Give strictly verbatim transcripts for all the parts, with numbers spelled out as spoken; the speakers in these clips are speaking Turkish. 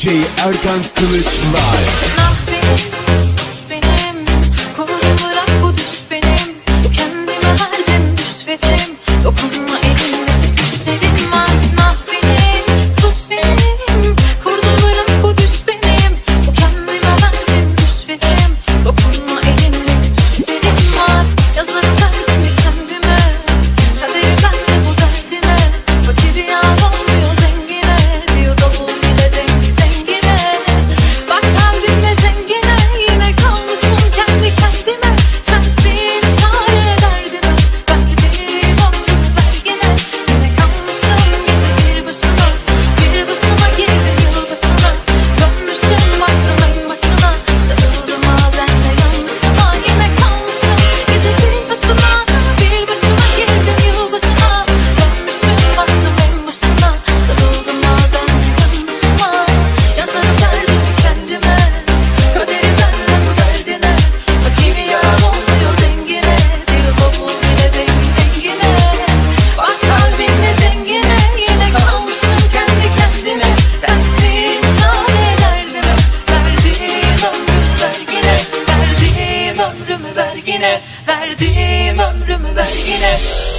J Erkan Kılıç Live. Nah benim, sus benim, kolunu bırak bu düş benim. Kendime verdim rüşvetim, dokunma elinle düşlerim var. Nah benim, sus benim, kolunu bırak bu düş benim. Kendime verdim rüşvetim, dokunma elinle düşlerim var. Yazarım derdimi kendime, kaderi bende bu derdine. Fakir yar olmuyor zengine, diyor davul bile dengi dengine. Bak kalbimde dengine, yine kalmışım kendi kendime. Sensin çare derdime, verdiğim ömrümü vergine. Yine kalmışım gece bir başına, bir başına girdim yılbaşına. Dönmüşsün baktım en başına, sarıldım bazen de yanlışına. Yine kalmışım gece bir başına, bir başına girdim yılbaşına. Dönmüşsün baktım en başına, sarıldım bazen de yanlışına. Yazarım derdimi kendime, kaderi benden bu derdine. Fakir yar olmuyor zengine, diyor davul bile dengi dengine. Bak kalbimde dengine, yine kalmışım kendi kendime. Sensin çare derdime, verdiğim ömrümü vergine. Verdiğim ömrümü vergine, verdiğim ömrümü vergine.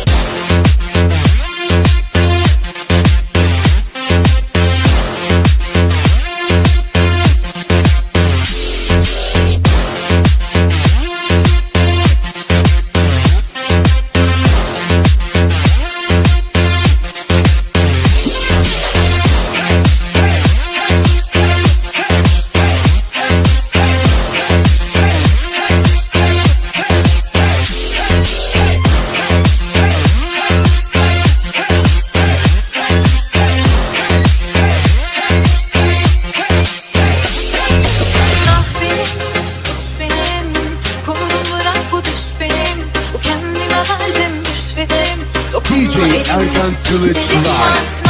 Nah benim, sus benim, kolunu bırak bu düş benim. Bu kendime verdim rüşvetim, D J dokunma elinle Erkan Kılıç düşlerim var. Live.